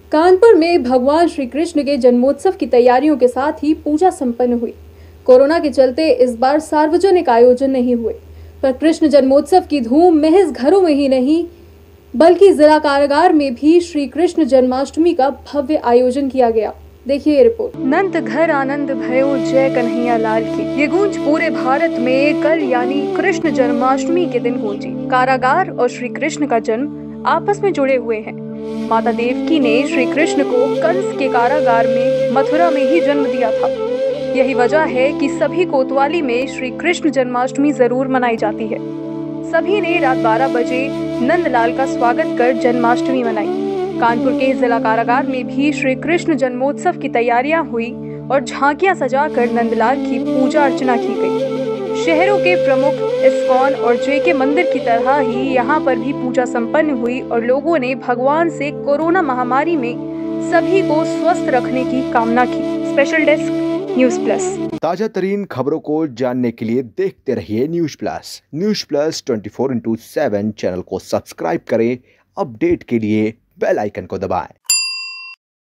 कानपुर में भगवान श्री कृष्ण के जन्मोत्सव की तैयारियों के साथ ही पूजा संपन्न हुई। कोरोना के चलते इस बार सार्वजनिक आयोजन नहीं हुए, पर कृष्ण जन्मोत्सव की धूम महज घरों में ही नहीं बल्कि जिला कारागार में भी श्री कृष्ण जन्माष्टमी का भव्य आयोजन किया गया। देखिए ये रिपोर्ट। नंद घर आनंद भयो जय कन्हैया लाल की, ये गूंज पूरे भारत में कल यानी कृष्ण जन्माष्टमी के दिन गूंजी। कारागार और श्री कृष्ण का जन्म आपस में जुड़े हुए हैं। माता देवकी ने श्री कृष्ण को कंस के कारागार में मथुरा में ही जन्म दिया था। यही वजह है कि सभी कोतवाली में श्री कृष्ण जन्माष्टमी जरूर मनाई जाती है। सभी ने रात 12 बजे नंदलाल का स्वागत कर जन्माष्टमी मनाई। कानपुर के जिला कारागार में भी श्री कृष्ण जन्मोत्सव की तैयारियां हुई और झांकियां सजाकर नंदलाल की पूजा अर्चना की गई। शहरों के प्रमुख इस्कॉन और जेके मंदिर की तरह ही यहाँ पर भी पूजा संपन्न हुई और लोगों ने भगवान से कोरोना महामारी में सभी को स्वस्थ रखने की कामना की। Special desk news plus. ताजा तरीन खबरों को जानने के लिए देखते रहिए news plus. News plus 24/7 channel को सब्सक्राइब करें। अपडेट के लिए बेल आइकन को दबाएं।